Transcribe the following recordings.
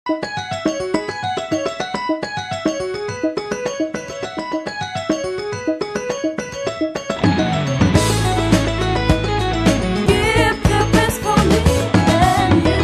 Give the best for me and you.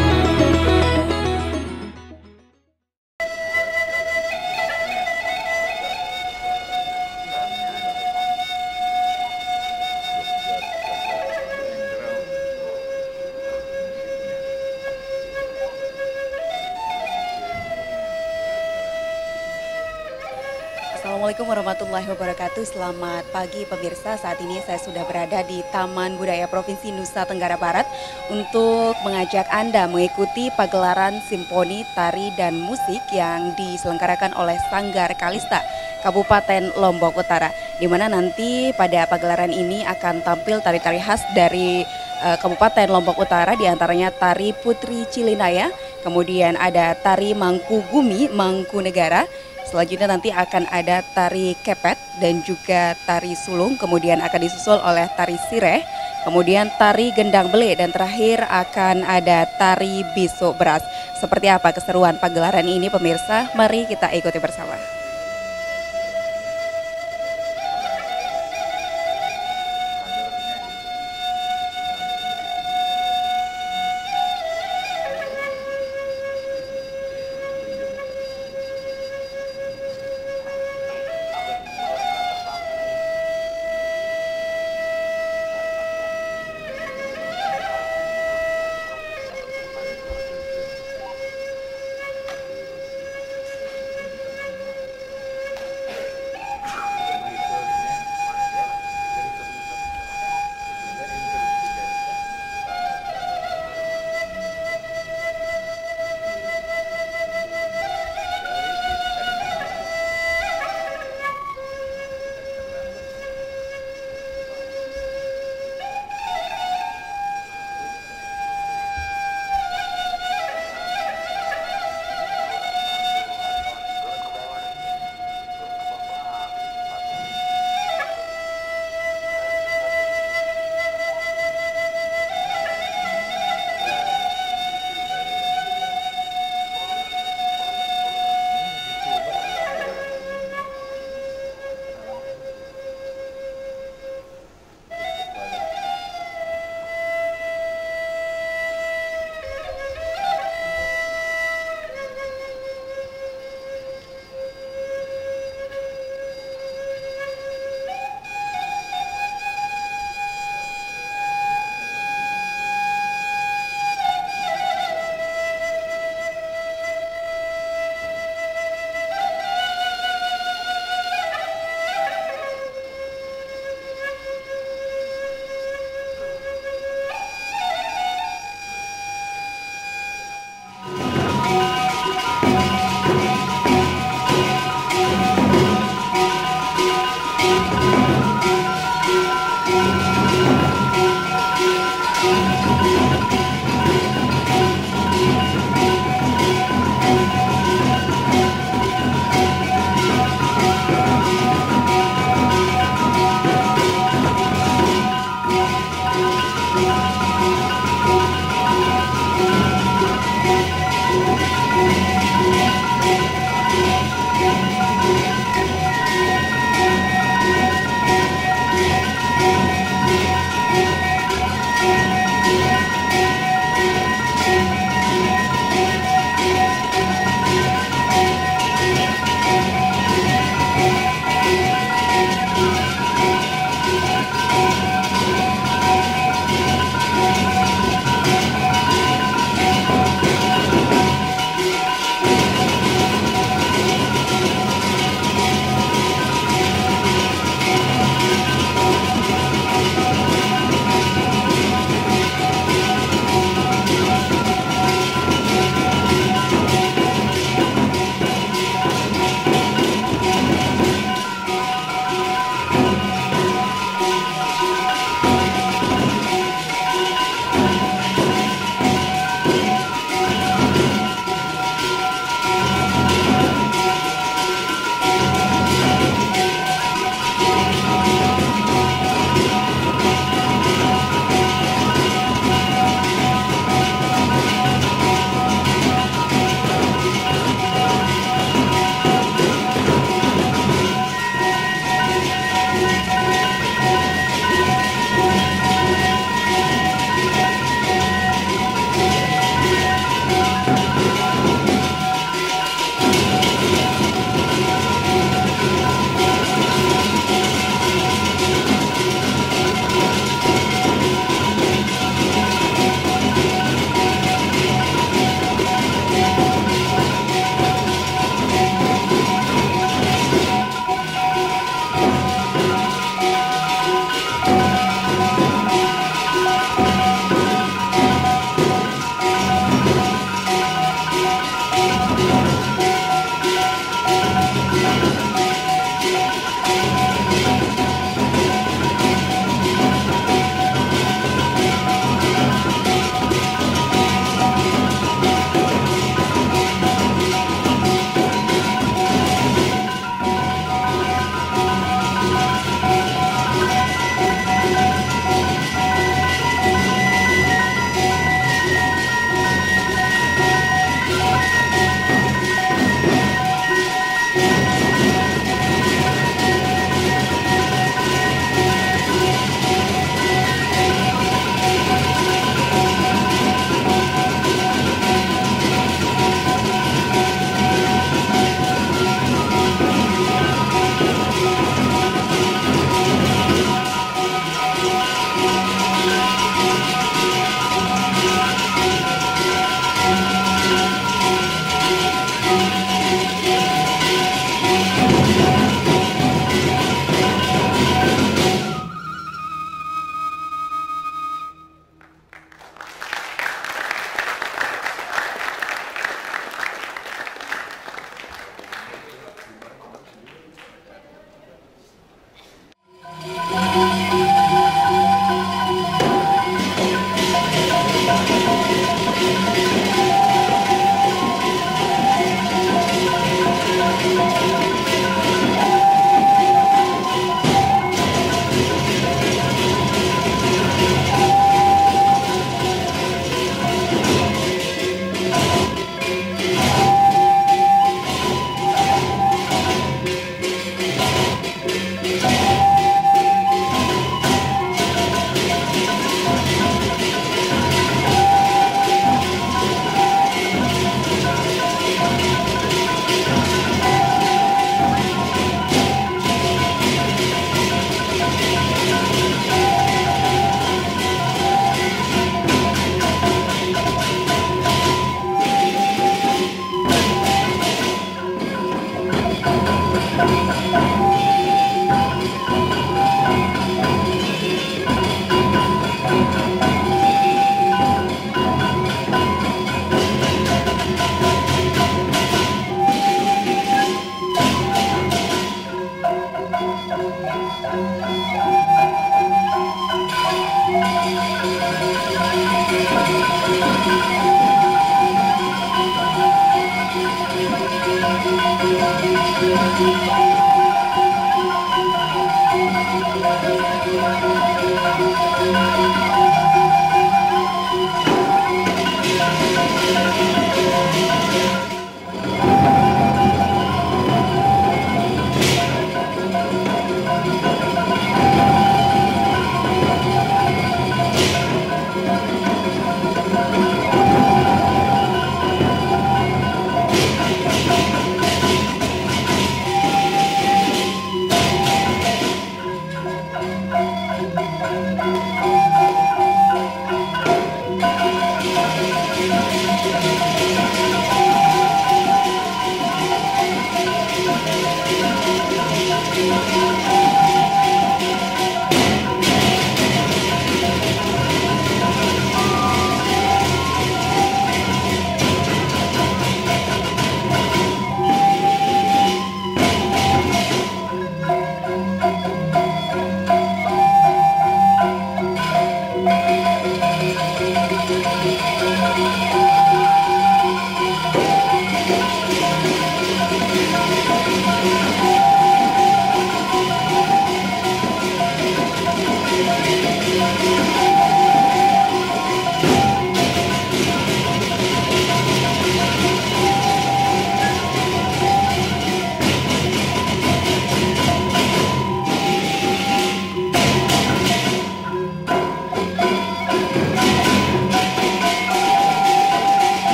Assalamualaikum warahmatullahi wabarakatuh. Selamat pagi pemirsa. Saat ini saya sudah berada di Taman Budaya Provinsi Nusa Tenggara Barat untuk mengajak Anda mengikuti pagelaran simfoni tari dan musik yang diselenggarakan oleh Sanggar Kalista Kabupaten Lombok Utara, di mana nanti pada pagelaran ini akan tampil tari-tari khas dari Kabupaten Lombok Utara, diantaranya tari Putri Cilinaya, kemudian ada tari Mangkugumi, Mangkunegara. Selanjutnya nanti akan ada tari kepet dan juga tari sulung, kemudian akan disusul oleh tari sireh, kemudian tari gendang bele, dan terakhir akan ada tari bisu beras. Seperti apa keseruan pagelaran ini pemirsa? Mari kita ikuti bersama.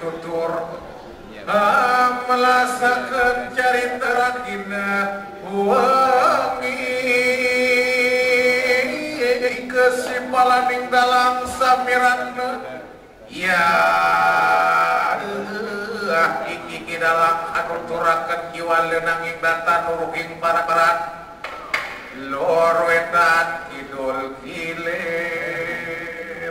tutur melasakeun carita ragina wangi kesipalaning dalang samiranna ya iki dalang anu turakeun kiwal leunanging data nuruging para-para lor wetan kidul kilir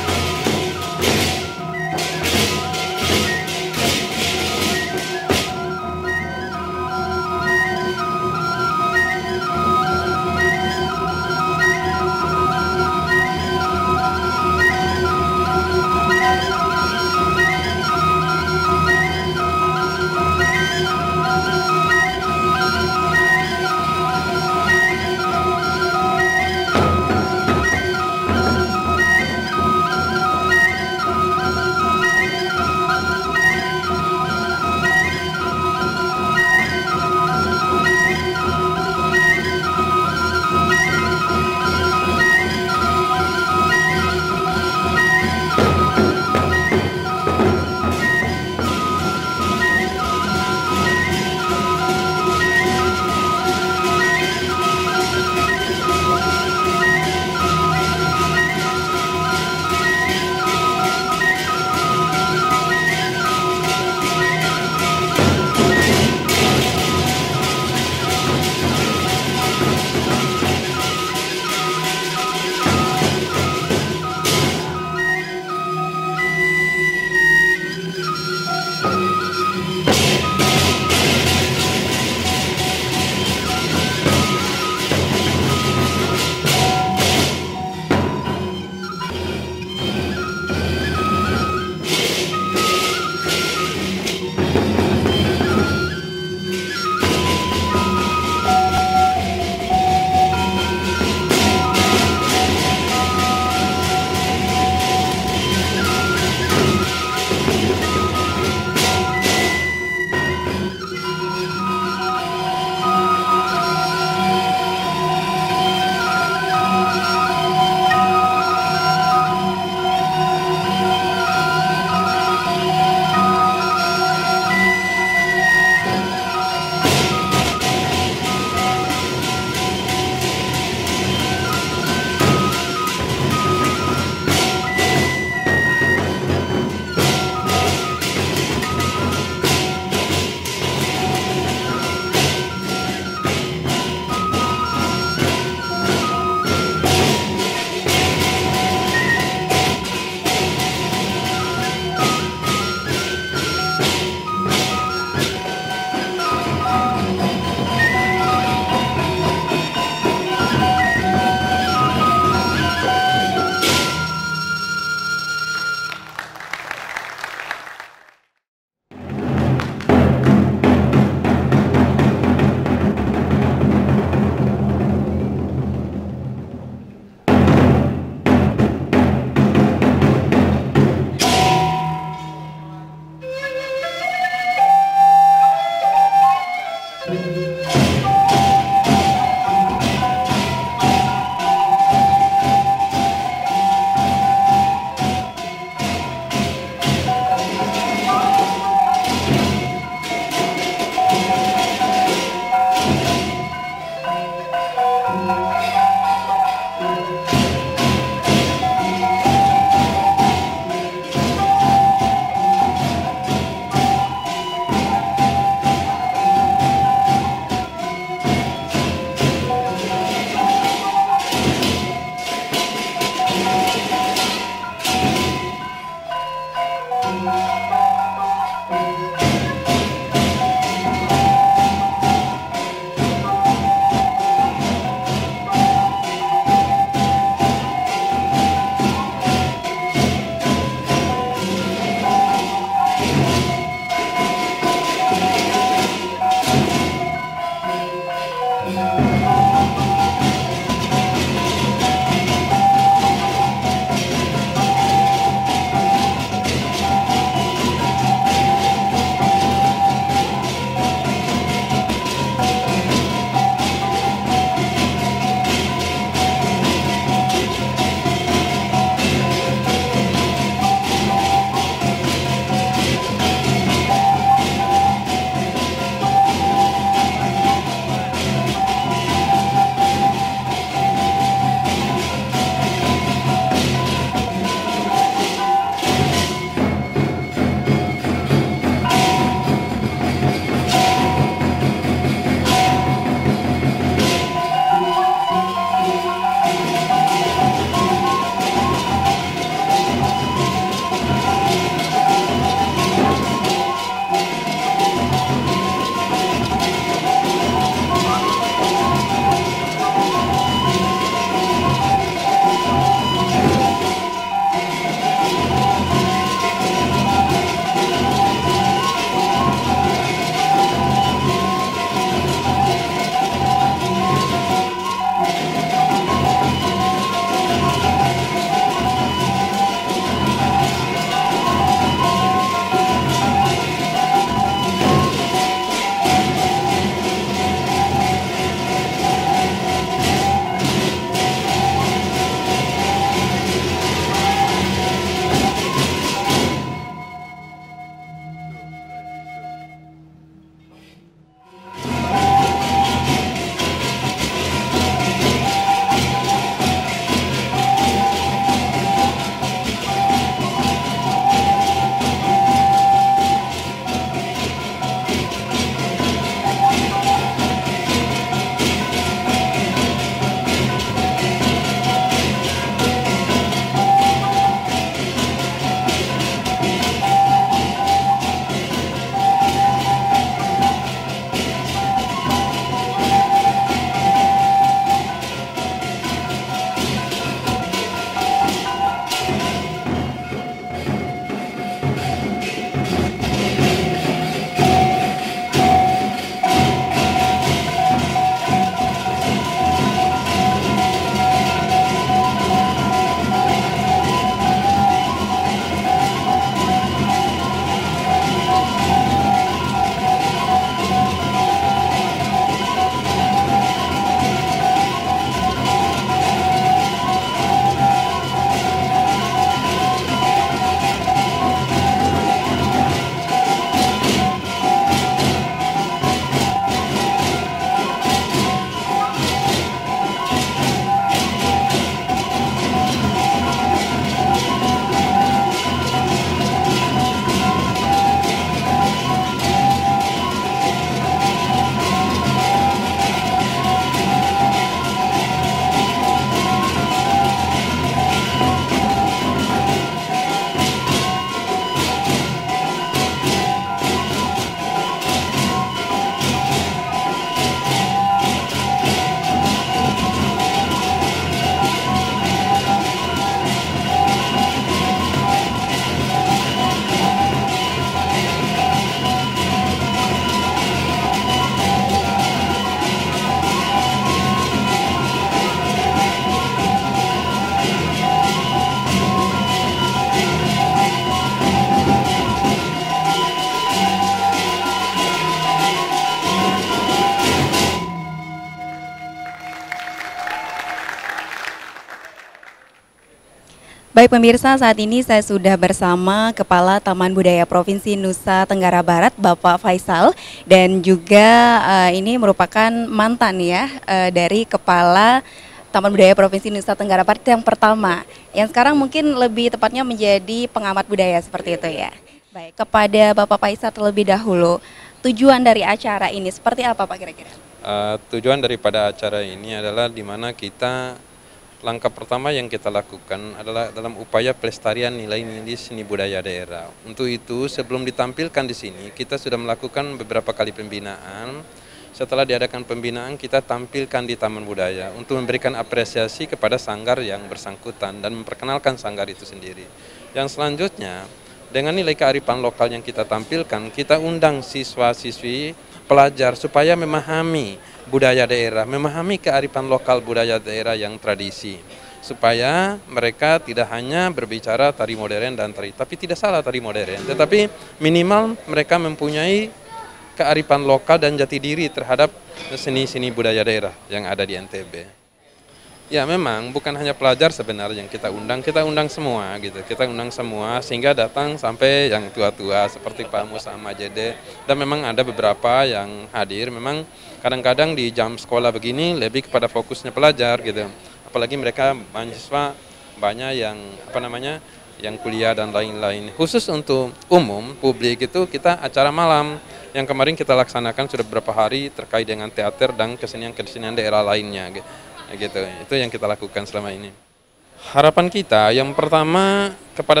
Baik pemirsa, saat ini saya sudah bersama Kepala Taman Budaya Provinsi Nusa Tenggara Barat, Bapak Faisal, dan juga ini merupakan mantan ya dari Kepala Taman Budaya Provinsi Nusa Tenggara Barat yang pertama, yang sekarang mungkin lebih tepatnya menjadi pengamat budaya seperti itu ya. Baik, kepada Bapak Faisal terlebih dahulu, tujuan dari acara ini seperti apa Pak kira-kira? Tujuan daripada acara ini adalah di mana kita langkah pertama yang kita lakukan adalah dalam upaya pelestarian nilai-nilai seni budaya daerah. Untuk itu sebelum ditampilkan di sini kita sudah melakukan beberapa kali pembinaan. Setelah diadakan pembinaan kita tampilkan di Taman Budaya untuk memberikan apresiasi kepada sanggar yang bersangkutan dan memperkenalkan sanggar itu sendiri. Yang selanjutnya dengan nilai kearifan lokal yang kita tampilkan, kita undang siswa-siswi pelajar supaya memahami budaya daerah, memahami kearifan lokal budaya daerah yang tradisi, supaya mereka tidak hanya berbicara tari modern dan tari, tapi tidak salah tari modern, tetapi minimal mereka mempunyai kearifan lokal dan jati diri terhadap seni-seni budaya daerah yang ada di NTB. Ya memang bukan hanya pelajar sebenarnya yang kita undang semua gitu. Kita undang semua sehingga datang sampai yang tua-tua seperti Pak Musa Majede, dan memang ada beberapa yang hadir. Memang kadang-kadang di jam sekolah begini lebih kepada fokusnya pelajar gitu. Apalagi mereka mahasiswa banyak yang yang kuliah dan lain-lain. Khusus untuk umum publik itu kita acara malam yang kemarin kita laksanakan sudah beberapa hari terkait dengan teater dan kesenian-kesenian daerah lainnya gitu. Itu yang kita lakukan selama ini. Harapan kita yang pertama kepada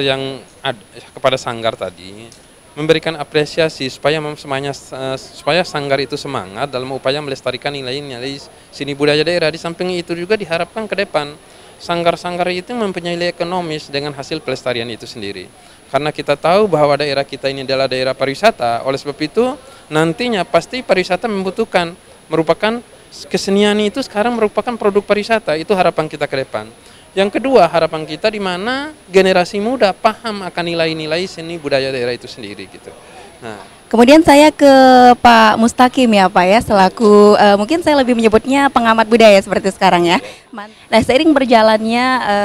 kepada sanggar tadi memberikan apresiasi supaya supaya sanggar itu semangat dalam upaya melestarikan nilai-nilai seni budaya daerah. Di samping itu juga diharapkan ke depan sanggar-sanggar itu mempunyai nilai ekonomis dengan hasil pelestarian itu sendiri. Karena kita tahu bahwa daerah kita ini adalah daerah pariwisata, oleh sebab itu nantinya pasti pariwisata merupakan kesenian itu sekarang merupakan produk pariwisata. Itu harapan kita ke depan. Yang kedua, harapan kita di mana generasi muda paham akan nilai-nilai seni budaya daerah itu sendiri gitu. Nah, Kemudian saya ke Pak Mustaqim ya Pak ya, selaku mungkin saya lebih menyebutnya pengamat budaya seperti sekarang ya. Nah seiring berjalannya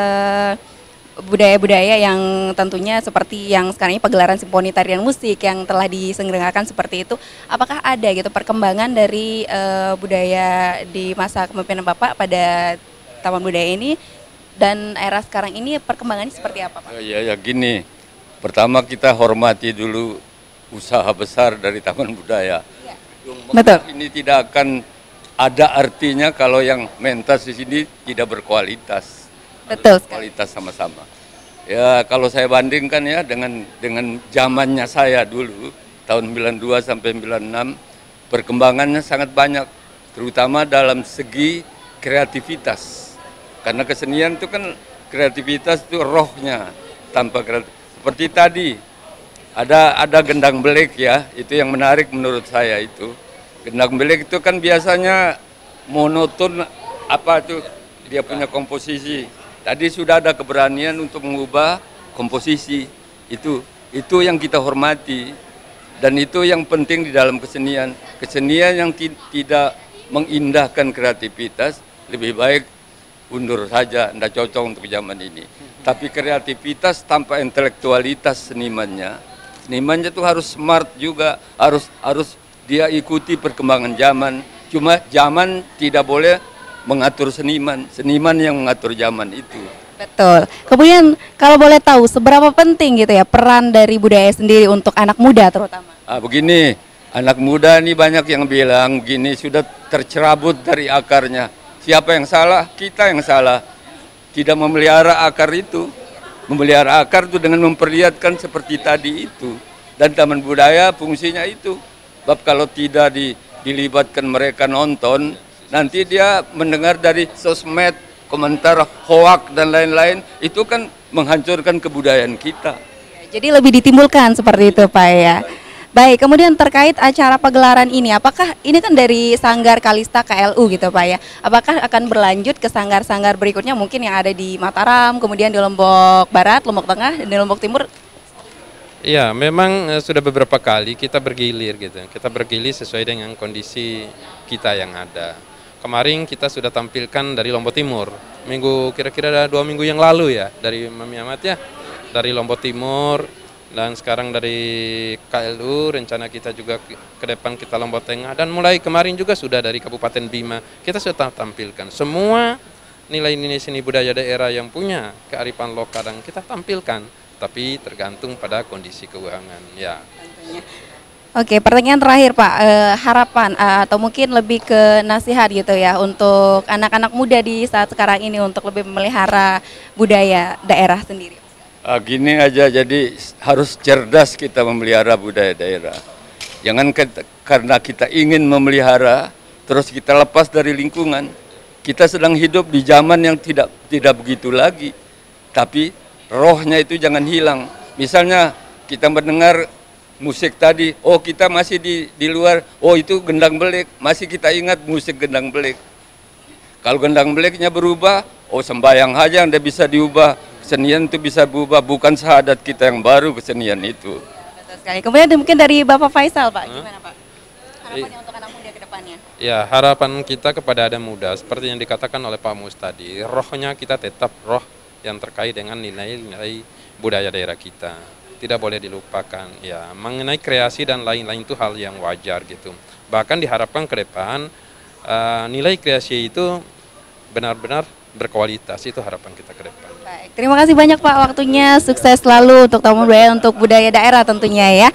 budaya-budaya yang tentunya seperti yang sekarang ini pagelaran simfoni tarian musik yang telah diselenggarakan seperti itu, apakah ada gitu perkembangan dari budaya di masa kepemimpinan Bapak pada Taman Budaya ini dan era sekarang ini perkembangannya seperti apa Pak? Ya gini, pertama kita hormati dulu usaha besar dari Taman Budaya. Ya. Betul. Ini tidak akan ada artinya kalau yang mentas di sini tidak berkualitas. Betul sekali. Kualitas sama-sama. Ya kalau saya bandingkan ya dengan zamannya saya dulu tahun 92 sampai 96 perkembangannya sangat banyak, terutama dalam segi kreativitas. Karena kesenian itu kan kreativitas itu rohnya, tanpa seperti tadi ada gendang belek ya, itu yang menarik menurut saya itu. Gendang belek itu kan biasanya monoton dia punya komposisi. Tadi sudah ada keberanian untuk mengubah komposisi. Itu yang kita hormati dan itu yang penting di dalam kesenian. Kesenian yang tidak mengindahkan kreativitas lebih baik undur saja, tidak cocok untuk zaman ini. Tapi kreativitas tanpa intelektualitas senimannya itu harus smart juga, harus dia ikuti perkembangan zaman. Cuma zaman tidak boleh mengatur seniman yang mengatur zaman itu. Betul. Kemudian kalau boleh tahu seberapa penting gitu ya peran dari budaya sendiri untuk anak muda terutama? Begini, anak muda ini banyak yang bilang begini sudah tercerabut dari akarnya. Siapa yang salah? Kita yang salah. Tidak memelihara akar itu. Memelihara akar itu dengan memperlihatkan seperti tadi itu. Dan Taman Budaya fungsinya itu. Sebab kalau tidak dilibatkan mereka nonton, nanti dia mendengar dari sosmed, komentar hoak dan lain-lain, itu kan menghancurkan kebudayaan kita. Jadi lebih ditimbulkan seperti itu Pak ya. Baik, kemudian terkait acara pagelaran ini, apakah ini kan dari Sanggar Kalista KLU gitu Pak ya, apakah akan berlanjut ke sanggar-sanggar berikutnya mungkin yang ada di Mataram, kemudian di Lombok Barat, Lombok Tengah, dan di Lombok Timur? ya memang sudah beberapa kali kita bergilir gitu. Kita bergilir sesuai dengan kondisi kita yang ada. kemarin kita sudah tampilkan dari Lombok Timur. Kira-kira ada 2 minggu yang lalu ya, dari Mami Ahmad ya, dari Lombok Timur, dan sekarang dari KLU, rencana kita juga ke depan kita Lombok Tengah, dan mulai kemarin juga sudah dari Kabupaten Bima, kita sudah tampilkan. Semua nilai-nilai seni budaya daerah yang punya kearifan lokal dan kita tampilkan, tapi tergantung pada kondisi keuangan ya. Oke, pertanyaan terakhir Pak, harapan atau mungkin lebih ke nasihat gitu ya untuk anak-anak muda di saat sekarang ini untuk lebih memelihara budaya daerah sendiri. Gini aja, jadi harus cerdas kita memelihara budaya daerah. Jangan karena kita ingin memelihara, terus kita lepas dari lingkungan. Kita sedang hidup di zaman yang tidak begitu lagi, tapi rohnya itu jangan hilang. Misalnya kita mendengar musik tadi, oh kita masih di luar, oh itu gendang belik, masih kita ingat musik gendang belik. Kalau gendang beliknya berubah, oh sembahyang aja yang bisa diubah, kesenian itu bisa berubah, bukan syahadat kita yang baru kesenian itu. Betul sekali. Kemudian mungkin dari Bapak Faisal Pak, gimana Pak? Harapannya untuk anak muda ke depannya? Ya, harapan kita kepada anak muda, seperti yang dikatakan oleh Pak Mus tadi, rohnya kita tetap roh yang terkait dengan nilai-nilai budaya daerah kita. Tidak boleh dilupakan ya, mengenai kreasi dan lain-lain itu hal yang wajar gitu. Bahkan diharapkan ke depan nilai kreasi itu benar-benar berkualitas, itu harapan kita ke depan. Baik, terima kasih banyak Pak waktunya, sukses selalu untuk Taman Budaya untuk budaya daerah tentunya ya.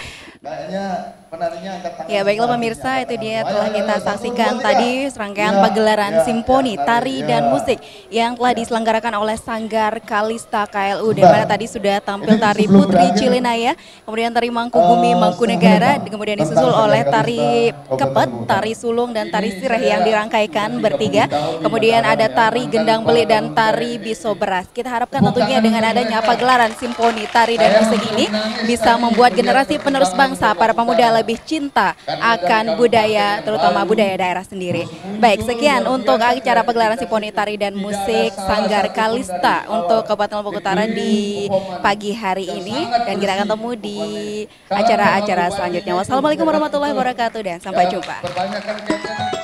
Ya baiklah pemirsa, itu dia telah kita saksikan tadi serangkaian pagelaran simfoni, tari dan musik yang telah diselenggarakan oleh Sanggar Kalista KLU, di mana tadi sudah tampil tari Putri Cilinaya, kemudian tari Mangkubumi Mangkunegara, kemudian disusul oleh tari Kepet, tari Sulung dan tari Sireh yang dirangkaikan bertiga, kemudian ada tari Gendang Belik dan tari Biso Beras. Kita harapkan tentunya dengan adanya pagelaran simfoni, tari dan musik ini bisa membuat generasi penerus bangsa, para pemuda lebih cinta akan budaya, terutama budaya daerah sendiri. Baik, sekian untuk acara pagelaran simfoni tari dan musik Sanggar Kalista untuk Kabupaten Lombok Utara di pagi hari ini, dan kita akan temu di acara-acara selanjutnya. Wassalamualaikum warahmatullahi wabarakatuh dan sampai jumpa.